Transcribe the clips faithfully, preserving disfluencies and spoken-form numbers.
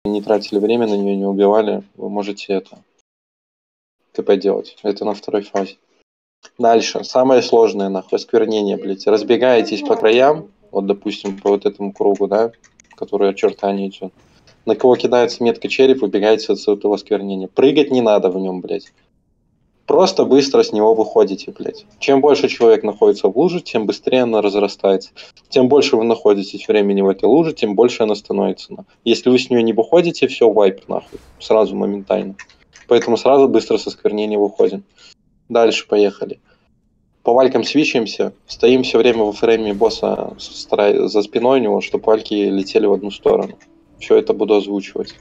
не тратили время на нее, не убивали, вы можете это ТП делать. Это на второй фазе. Дальше. Самое сложное, нахуй, осквернение, блядь. Разбегаетесь по краям, вот, допустим, по вот этому кругу, да, который очертание идет. На кого кидается метка череп, выбегаете от этого осквернения. Прыгать не надо в нем, блядь. Просто быстро с него выходите, блядь. Чем больше человек находится в луже, тем быстрее она разрастается. Тем больше вы находитесь времени в этой луже, тем больше она становится. Если вы с нее не выходите, все, вайп, нахуй. Сразу, моментально. Поэтому сразу быстро со осквернения выходим. Дальше поехали. По валькам свищемся, стоим все время во фрейме босса за спиной у него, чтобы вальки летели в одну сторону. Все это буду озвучивать.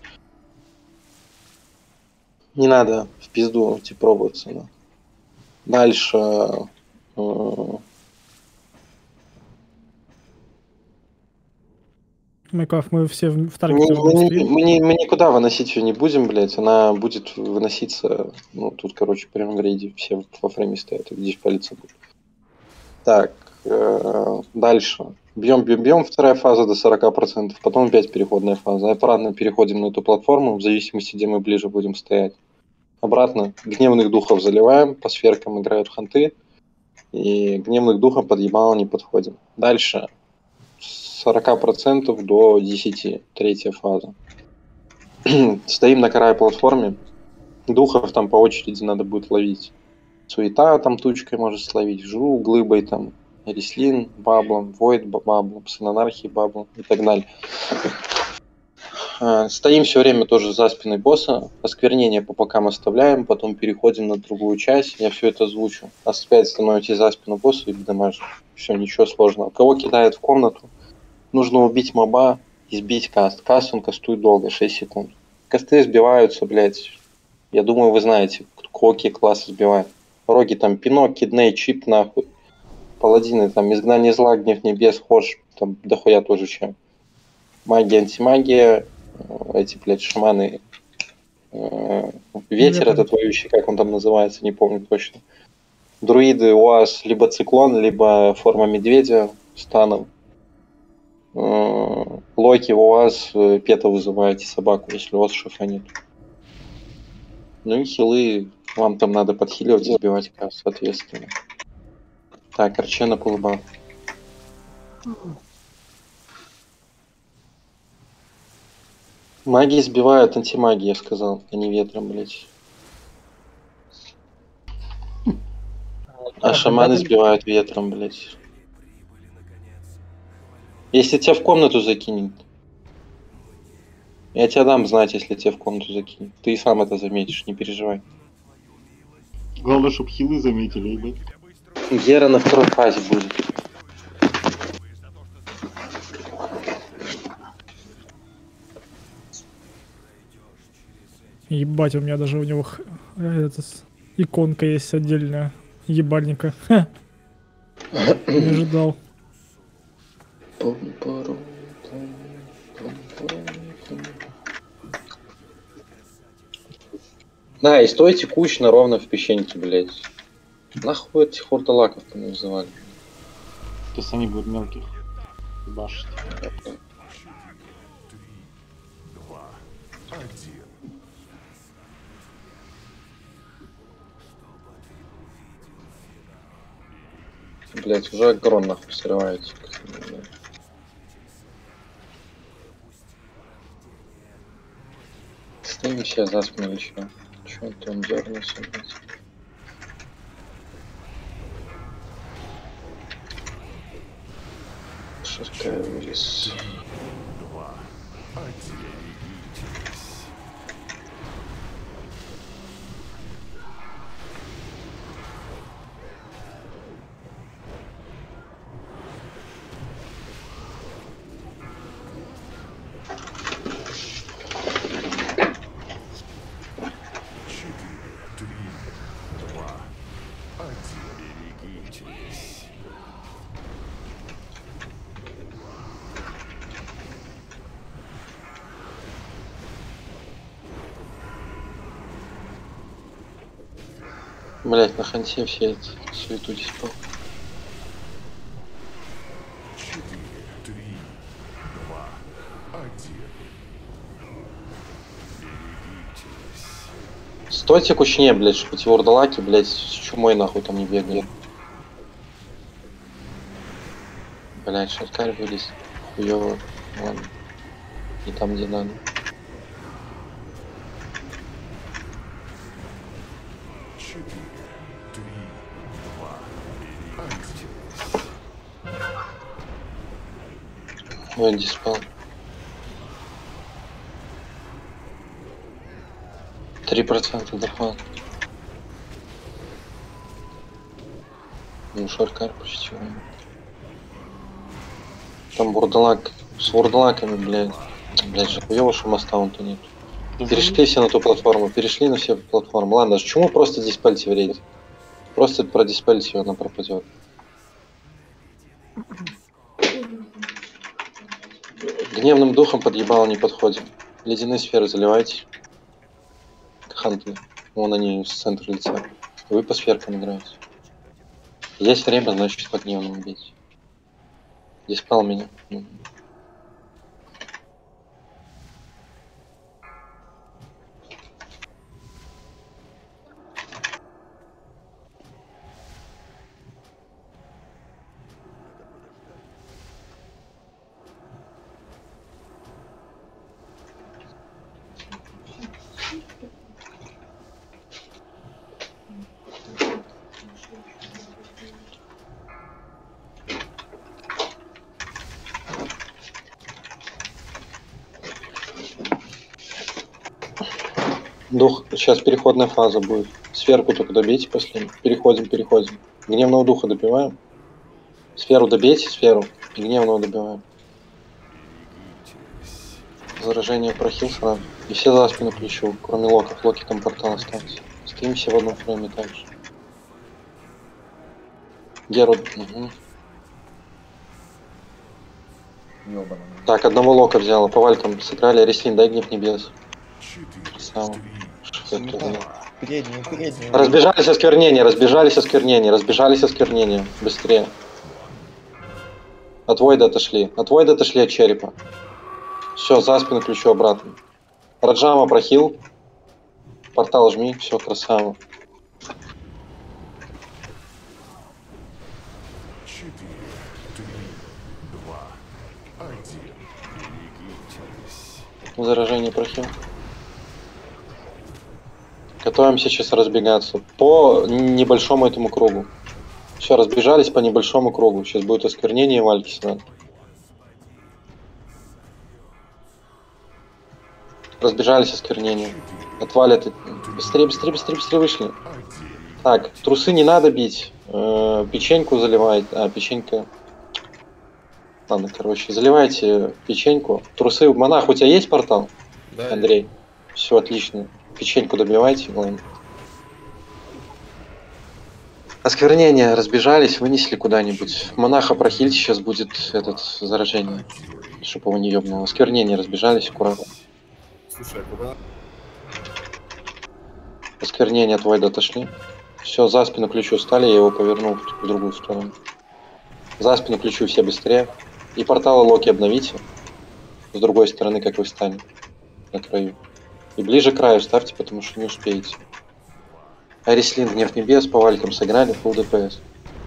Не надо в пизду идти пробоваться. Да. Дальше. Майков, мы все в таргете. Мы, мы, мы, мы, мы никуда выносить ее не будем, блядь. Она будет выноситься. Ну, тут, короче, прям в рейде все во фрейме стоят, и здесь палиться будет. Так, э, дальше. Бьем, бьем, бьем. Вторая фаза до сорока процентов. Потом опять переходная фаза. Обратно переходим на эту платформу, в зависимости, где мы ближе будем стоять. Обратно гневных духов заливаем. По сферкам играют ханты. И гневных духов под ебало не подходим. Дальше. С сорока процентов до десяти. Третья фаза. Стоим на краю платформе. Духов там по очереди надо будет ловить. Суета там тучкой может словить. Жу глыбой там. Рислин баблом. Войд баблом. Сын анархии баблом. И так далее. Стоим все время тоже за спиной босса. Осквернение по бокам оставляем. Потом переходим на другую часть. Я все это озвучу. Опять становитесь за спину босса и дамажите. Все, ничего сложного. Кого кидает в комнату? Нужно убить моба и сбить каст. Каст он кастует долго, шесть секунд. Касты сбиваются, блядь. Я думаю, вы знаете, какие классы сбивают. Роги там пинок, кидней, чип нахуй. Паладины там изгнание зла, гнев небес, хож. Там дохуя тоже чем. Магия, антимагия. Эти, блядь, шаманы. Ветер этот воющий, как он там называется, не помню точно. Друиды у вас либо циклон, либо форма медведя с таном. Локи у вас пета вызываете собаку, если у вас шифа нет. Ну и хилы вам там надо подхиливать и сбивать каст, соответственно. Так, Арчена полыба. Магии сбивают антимагии, я сказал, а не ветром, блять. А шаманы сбивают ветром, блять. Если тебя в комнату закинет, я тебе дам знать, если тебя в комнату закинет. Ты и сам это заметишь, не переживай. Главное, чтобы хилы заметили, ебать. Гера на второй фазе будет. Ебать, у меня даже у него этот, иконка есть отдельная. Ебальника. Ха. Не ожидал. Да, и стойте кучно ровно в песчанике, блядь. Нахуй этих хурдалаков поназывали. То есть они будут мелких башить. Блять, уже грон нахуй срывается. Стоим все за спину еще. Чё это он дернулся, блять? Шестая вылез. Блять, на ханте все эти суету диспал. Стойте кучнее, блядь, чтобы эти вурдалаки, блядь, с чумой нахуй там не бегали. Блядь, шаркарь вылез. Хуёво. Ладно. Не там, где надо. Ой, диспал. Три процента доход. Ну, шаркар почти. Там бурдалак с вурдалаками, блядь. Блядь, же хуёво, что моста вон-то нет. Перешли все на ту платформу, перешли на все платформы. Ладно, чему просто диспельте вредить? Просто про диспельте она пропадет. Гневным духом подъебало не подходим. Ледяные сферы заливайте. Ханты. Вон они с центра лица. Вы по сферкам играете. Есть время, значит по гневному бить. Диспал меня. Дух, сейчас переходная фаза будет. Сферку только добейте последнюю. Переходим, переходим. Гневного духа добиваем. Сферу добейте, сферу. И гневного добиваем. Заражение прохил сразу. И все за спину плечу, кроме локов. Локи там портал остался. Стоим все в одном фрейме также. Герод. Угу. Так, одного лока взяла. По валькам сыграли. Рестлин, дай гнев небес. Красава. Переднюю, переднюю. Разбежались осквернения, разбежались осквернения, разбежались осквернения. Быстрее. От Войда отошли. От Войда отошли от черепа. Все, за спину ключу обратно. Раджама прохил. Портал жми. Все, красава. Заражение прохил. Готовимся сейчас разбегаться по небольшому этому кругу. Все, разбежались по небольшому кругу. Сейчас будет осквернение вальки сюда. Разбежались осквернение. Отвалят. Быстрее, быстрее, быстрее, быстрее вышли. Так, трусы не надо бить. Э-э, печеньку заливает. А, печенька. Ладно, короче, заливайте печеньку. Трусы. Монах, у тебя есть портал? Да. Андрей. Все отлично. Печеньку добивайте, главное. Осквернение, разбежались, вынесли куда-нибудь. Монаха прохильте, сейчас будет этот заражение. Чтобы его не ёбнуло. Осквернение, разбежались, аккуратно. Слушай, а куда? Осквернение от Войда отошли. Все, за спину ключу стали, я его повернул в другую сторону. За спину ключу все быстрее. И порталы Локи обновите. С другой стороны, как вы встали. На краю. И ближе к краю ставьте, потому что не успеете. Арислин, гнев небес, по валькам сыграли, фулл ДПС.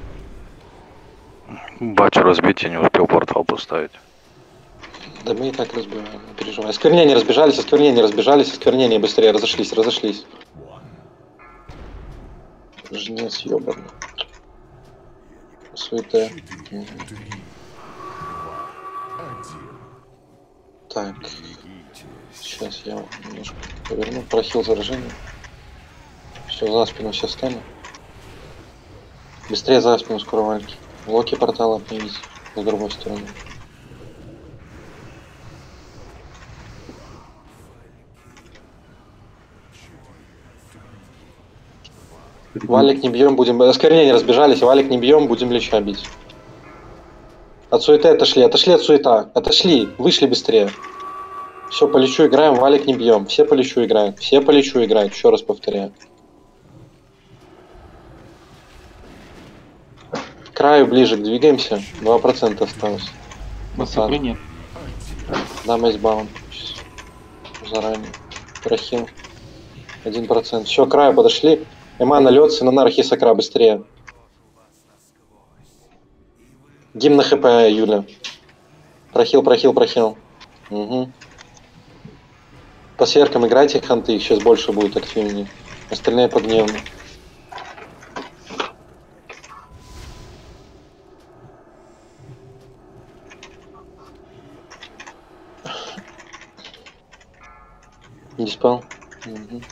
Бачу разбить, я не успел портал поставить. Да мы и так разбиваем, не переживай. Осквернение разбежались, осквернение разбежались, осквернение быстрее, разошлись, разошлись. Жнец ёбаный. Суета. Угу. Так. Сейчас я немножко поверну. Прохил заражение. Все, за спину все стали. Быстрее за спину скоро вальки. Локи портала обновить с другой стороны. Валик не бьем, будем... Осквернение разбежались, валик не бьем, будем леча бить. От суеты отошли, отошли от суета. Отошли, вышли быстрее. Все, по лечу играем, валик не бьем. Все по лечу играют, все по лечу играют, еще раз повторяю. К краю ближе двигаемся, два процента осталось. Массакры нет. Да, мейсбаун. Заранее. Прохил. Один процент. Все, к краю подошли. Эма на лед, Синонар, Сакра, быстрее. Гимн на хп, Юля. Прохил, прохил, прохил. Угу. По сверкам играйте, ханты, их сейчас больше будет активнее. Остальные погневны. Диспел. Угу.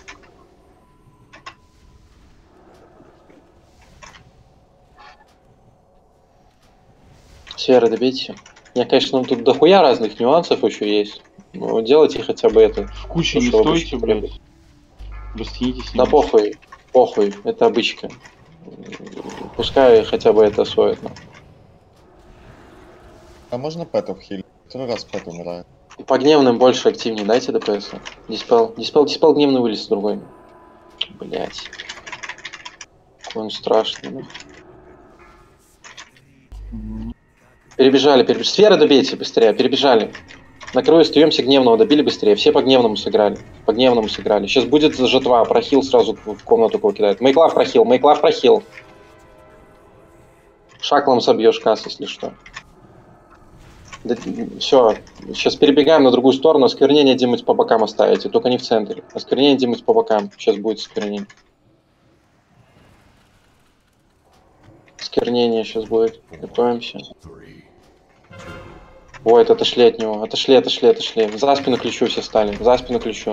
Сферы добейте. Я, конечно, тут дохуя разных нюансов еще есть. Но делайте хотя бы это. В куче Ну, не что стойте, обычно блядь. Растянитесь. Да похуй, похуй, это обычка. Пускай хотя бы это освоит. Ну. А можно пэтов хилить? Второй раз пэт умирает. По гневным больше активнее дайте ДПС. Диспел. Диспел, диспел гневный вылез другой. Блять. Какой он страшный. Ну. Перебежали, перебежали. Сферы добейте быстрее, перебежали. На краю остаемся, гневного добили быстрее. Все по гневному сыграли. По гневному сыграли. Сейчас будет жатва, прохил сразу в комнату кого кидает. Мейклав прохил, Мейклав прохил. Шаклом собьешь касс, если что. Да, все, сейчас перебегаем на другую сторону. Осквернение где-нибудь по бокам оставите, только не в центре. Осквернение где-нибудь по бокам. Сейчас будет осквернение. Осквернение сейчас будет. Готовимся. Ой, это отошли от него. Отошли, отошли, отошли. За спину ключу все стали. За спину ключу.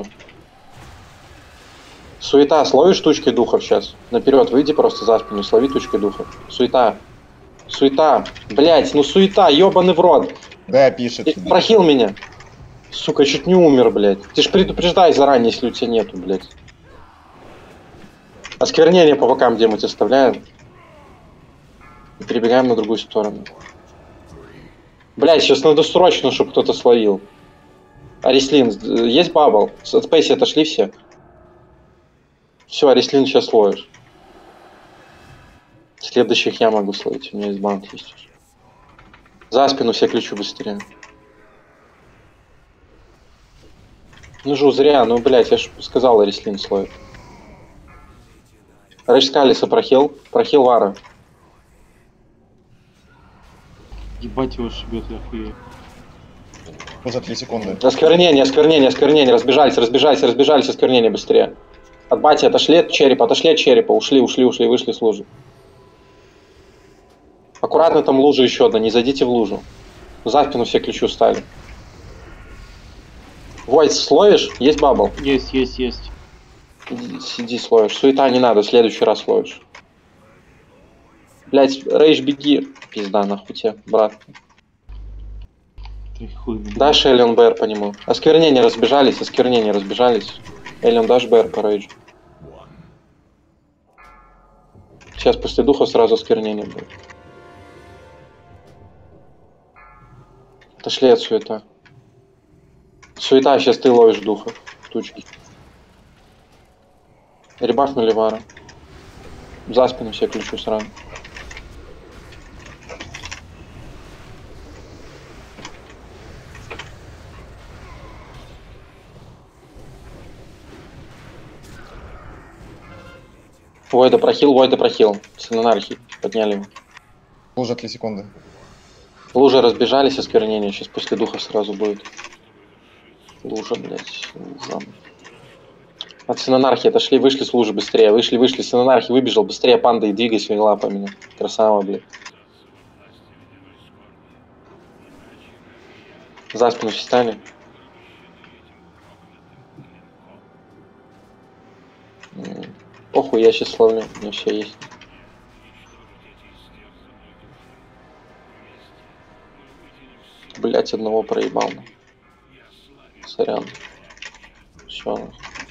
Суета. Словишь тучкой духов сейчас? Наперед выйди просто за спину. Слови тучкой духов. Суета. Суета. Блять, ну суета. Ебаный в рот. Да, пишет. Ты прохил меня. Сука, чуть не умер, блядь. Ты ж предупреждай заранее, если у тебя нету, блядь. Осквернение по бокам где-нибудь оставляем. И перебегаем на другую сторону. Блядь, сейчас надо срочно, чтобы кто-то словил. Арислин, есть бабл? От спейси отошли все? Все, Арислин сейчас ловишь. Следующих я могу словить, у меня есть банк есть уже. За спину все ключу быстрее. Ну жу, зря, ну блядь, я ж сказал, Арислин словит. Рэш Скалиса прохил, прохил Вара. Ебать его шибет, я хуею. За три секунды. Осквернение, осквернение, осквернение. Разбежались, разбежались, разбежались, осквернение быстрее. От бати отошли от черепа, отошли от черепа. Ушли, ушли, ушли, вышли с лужи. Аккуратно там лужа еще одна, не зайдите в лужу. За спину все ключу стали. Войд, словишь? Есть бабл? Есть, есть, есть. Иди, сиди, словишь. Суета не надо, в следующий раз словишь. Блять, Рейдж, беги. Пизда, нахуй тебе, брат. Ты хуй, блядь. Дашь Элион БР по нему. Осквернение разбежались, осквернение разбежались. Элион, дашь БР по Рейджу. Сейчас после духа сразу осквернение будет. Отошли от суета. Суета, сейчас ты ловишь духа. Тучки. Ребафнули Вара. За спину все ключу сразу. Войда прохил, Войда прохил. Синонархи. Подняли его. Лужа три секунды. Лужи разбежались, осквернение. Сейчас после духа сразу будет. Лужа, блядь. Зам. От Синонархи отошли, вышли с лужи быстрее. Вышли, вышли. Синонархи выбежал быстрее панда и двигай своими лапами. Красава, блядь. За спину все стали. Похуй, я сейчас словлю. У меня все есть. Блять, одного проебал. Сорян. Все.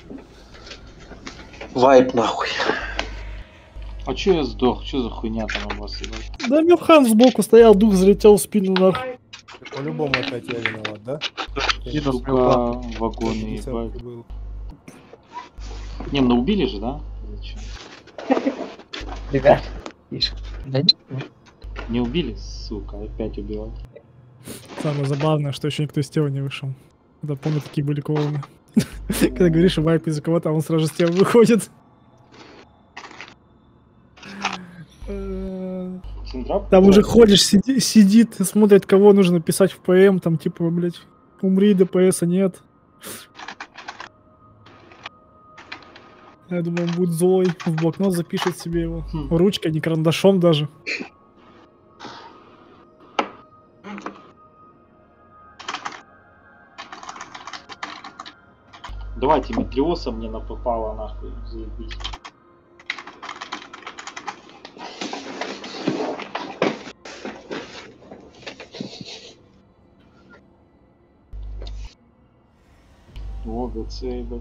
Вайп нахуй. А чё я сдох? Чё за хуйня там у вас, ебать? Да Мюхан сбоку стоял, дух залетел в спину нахуй. По-любому опять я виноват, да? Сука, вагоны, ебать. Не, ну убили же, да? Зачем? Ребят, тише. Да нет. Не убили, сука, опять убивать. Самое забавное, что еще никто из тела не вышел. Да, помню, такие были клоуны. Когда говоришь вайп из-за кого-то, а он сразу с тебя выходит. Э, Центрап? Там уже ходишь, сиди- сидит, смотрит, кого нужно писать в ПМ, там типа, блядь, умри, ДПСа нет. Я думаю, он будет злой, в блокнот запишет себе его. Хм. Ручкой, не карандашом даже. Давайте Метриоса мне напопало нахуй, заебись. О, ГЦ, ебать.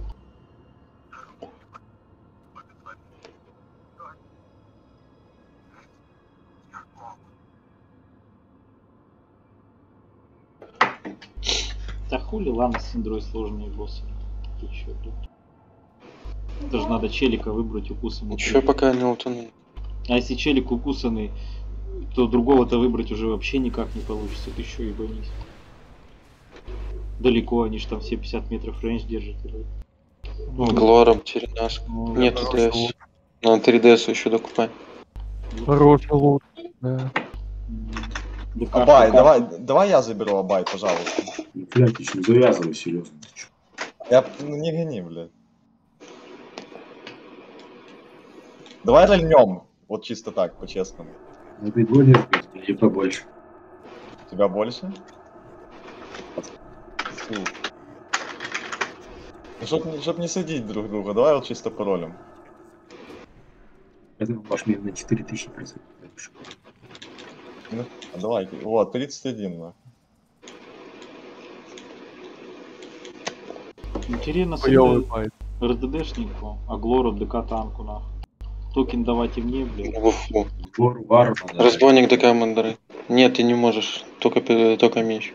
Да хули, ладно, с Синдрой сложные боссы. Ты чё, блядь? Даже надо челика выбрать укусом. Чё пока не утонул? А если челик укусанный, то другого-то выбрать уже вообще никак не получится. Ты ещё ебанись. Далеко, они ж там все пятьдесят метров рейндж держат. блядь. Ну, Глором, Теренас. ну, Нет хороший ТДС. лут. Надо три ДС еще докупать. Хороший лут. Да. м, ДК, Абай, ДК. давай, давай я заберу Абай, пожалуйста. Ну, блядь, ты что, завязывай, серьезно. Ты чё? Я, ну не гони, блядь. Давай рольнем. Вот чисто так, по-честному. Ну, ты гонишь, блядь, или побольше. У тебя больше? Фу. Ну, чтоб, не- чтоб не садить друг друга, давай вот чисто паролем. Это ваш мир на четыре тысячи процентов. Ну, а давай, вот, тридцать один, на. Интересно, Хуёвый с байт. РДДшнику, а Глору ДК танку нахуй. Токен давайте мне, блядь. Вуфу. Вор, вар, надо. Разбойник ДК Мандары. Нет, ты не можешь. Только, пе- только меч.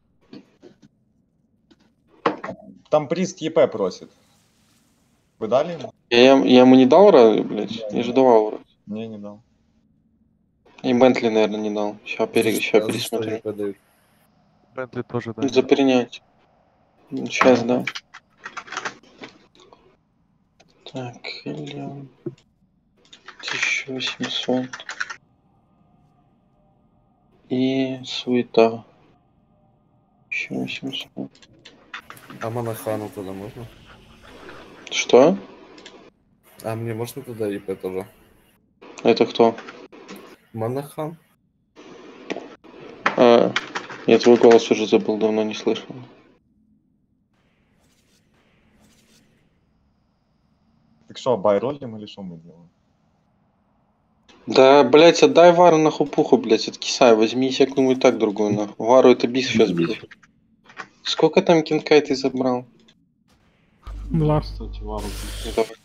Там прист ЕП просит. Вы дали ему? Я, я, я ему не дал, ра, блядь? Я же давал, ра. Не, не дал. И Бентли, наверное, не дал. Сейчас, пере... Ща пересмотрю. Бентли тоже, да. За принять. Сейчас, да. Так, Элиан. тысяча восемьсот. И суета. тысяча восемьсот. А Монахану туда можно? Что? А мне можно туда ИП тоже? Это кто? Монахан? А, я твой голос уже забыл, давно не слышал. Так что, Абай ролим или что мы делаем? Да, блять, отдай Вару на хупуху, блять, откисай, возьми всякую так другую нахуй. Вару это бис сейчас будет. Сколько там кинкай ты забрал? Два. Кстати, Вару. Давай.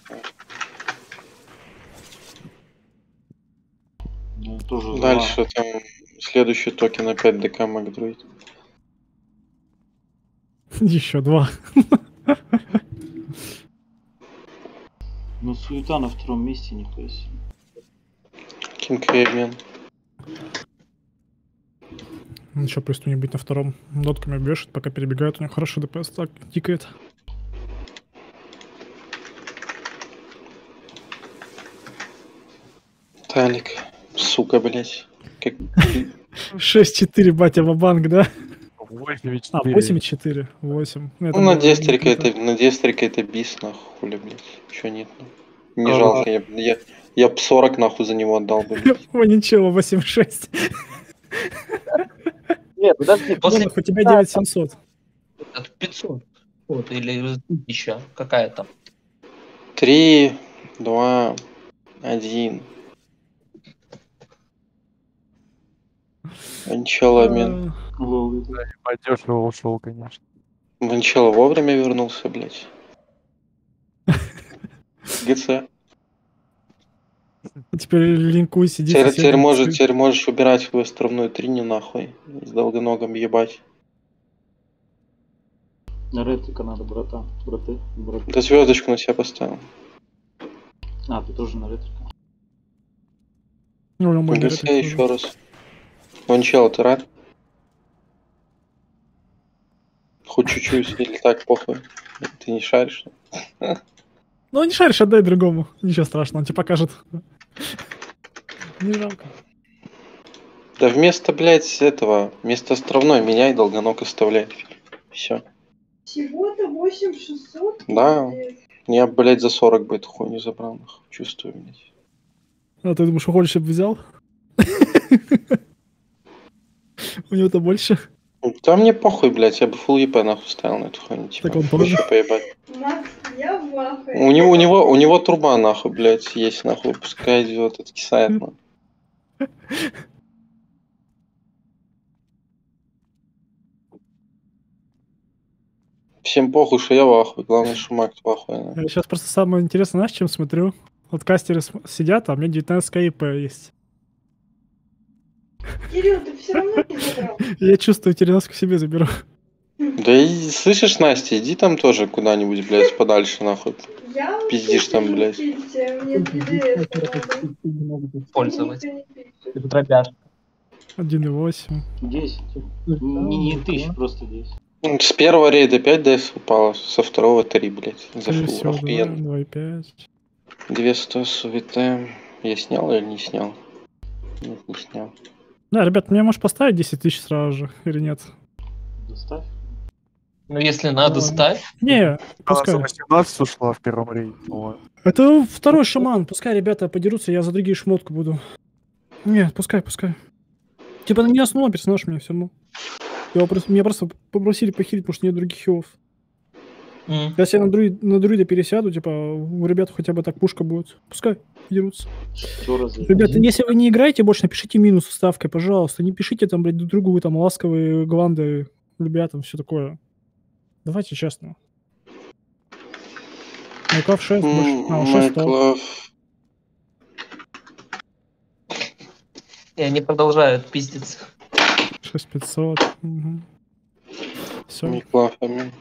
Ну, тоже за Дальше там следующий токен опять ДК Макдруид. Еще два. Ну, суета на втором месте, никто себе. Кинкай обмен. Ну что, пусть кто-нибудь на втором дотками бешит, пока перебегает, у него хорошо ДПС так тикает. Талик. Сука, блять. Как... шесть четыре, батя, ва-банк, да? восемь и А, четыре. восемь и четыре. восемь. Ну, на Дестрика это, на Дестрика это бис, нахуй, хули, блять. Чё нет, нахуй. Не А, жалко, я, я, я б сорок нахуй за него отдал бы. блядь. О, ничего, восемь шесть. Нет, подожди, после У тебя девять семьсот. это пятьсот. Вот, или тысяча какая-то. Три, два, один. Ванчало обмен. Лол, это- Подешево ушел, конечно. Ванчало вовремя вернулся, блять. ГЦ. Теперь линкуй, сиди. Теперь, соседи, теперь, может, пускай. теперь можешь убирать свою островную триню нахуй. С долгоногом ебать. На ретрика надо, братан. Браты, браты. Да звездочку на себя поставил. А, ты тоже на ретрика. Ну, у мой ГЦ говорит, еще раз. Ванчало, ты рад? Хоть чуть-чуть или так, похуй. Ты не шаришь? Ну, не шаришь, отдай другому. Ничего страшного, он тебе покажет. Не жалко. Да вместо, блядь, этого, вместо островной меняй, долгоног оставляй. Все. Всего-то восемь шестьсот? Да. Я, блядь, за сорок бы эту хуйню забрал, нахуй. Чувствую, блядь. А ты думаешь, хочешь, чтобы взял? У него-то больше. Да мне похуй, блядь, я бы фулл еп нахуй ставил на эту хуйню. Типа, Так он тоже. еще поебать. Макс, я в ахуе. У него, у него, у него труба, нахуй, блядь, есть, нахуй. Пускай идет, откисает, нахуй. Всем похуй, что я в ахуе. Главное, что Макс в ахуе. Я сейчас просто самое интересное, знаешь, чем смотрю? Вот кастеры см- сидят, а у меня девятнадцать КИП есть. Кирилл, ты все равно не забрал. Я чувствую, тереноску себе заберу. Да и слышишь, Настя, иди там тоже куда-нибудь, блядь, подальше, нахуй. Я вообще Пиздишь там, сижу в блядь. тильте, мне три ди эс Пользоваться. надо. Никто не пишет. Это дробяшка. один и восемь. десять. Не, не тысяч, просто десять. С первого рейда пять ДС упало, со второго три, блядь. За Скорее фул, всего, охуенно. два и пять. две сто с ВТ. Я снял или не снял? Нет, не снял. Да, ребят, мне можешь поставить десять тысяч сразу же, или нет? Доставь. Ну, если надо, Ладно. ставь. Не, Она пускай. за восемнадцать ушла в первом рейде. Вот. Это второй шаман. Пускай ребята подерутся, я за другие шмотку буду. Не, пускай, пускай. Типа не основной персонаж мне все равно. Его просто, меня просто попросили похилить, потому что нет других хилов. М. Если я на, друид, на друида пересяду, типа, у ребят хотя бы так пушка будет. Пускай дерутся. Что разве? Ребята, если вы не играете больше, напишите минус с вставкой, пожалуйста. Не пишите там, блядь, друг другу, вы там ласковые гланды, любят, там все такое. Давайте честно. Майклав шесть больше. А, шесть сто. Майклав. И они продолжают пиздиться. шесть пятьсот. Угу. Все. Майклавами.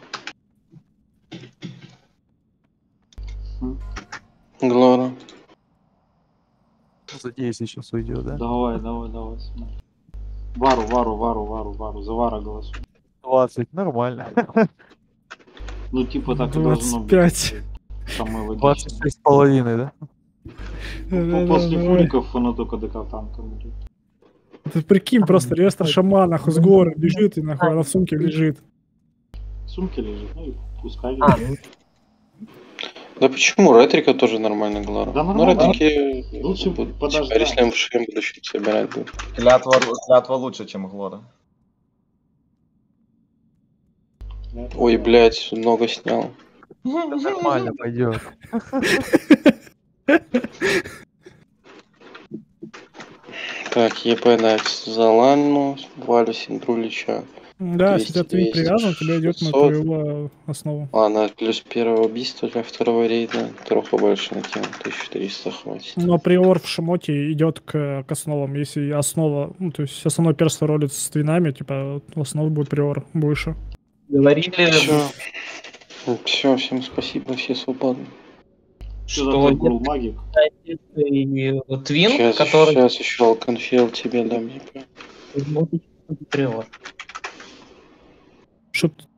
Глора. За десять сейчас уйдет, да? Давай, давай, давай. Смотри. Вару, вару, вару, вару, вару. За вара голосуй. двадцать, нормально. Ну, типа так и должно двадцать быть. пять. Самое логичное. двадцать шесть с половиной, да? Ну, После фуриков оно только до катанка будет. Ты прикинь, просто реестр шамана, нахуй, с горы лежит, и нахуй она в сумке лежит. В сумке лежит, ну и пускай А, лежит. Да почему? Ретрика тоже нормально Глора. Да, Ну, нормально. ретрики Лучше будут, подождать. типа, если мы в шлем будущем собирать будем. Клятва, клятва лучше, чем Глора. Ой, блядь, много снял. Нормально пойдет. Так, ЕП Накс за Ланну, Валю Синдрулича. Да, двести, если ты привязан, тебе идет на шестьсот. твою основу. Ладно, плюс первое убийство для второго рейда. Троху больше накинул, тысяча триста хватит. Но приор в шмоте идет к, к основам. Если основа, ну, то есть основной перс ролит с твинами, типа основа будет приор выше. говорили, Все. Все, всем спасибо, все свободны. Что за что такой был магик? и Твин, Сейчас, который сейчас еще Алконфил тебе дам. ЕП. приор. Чтоб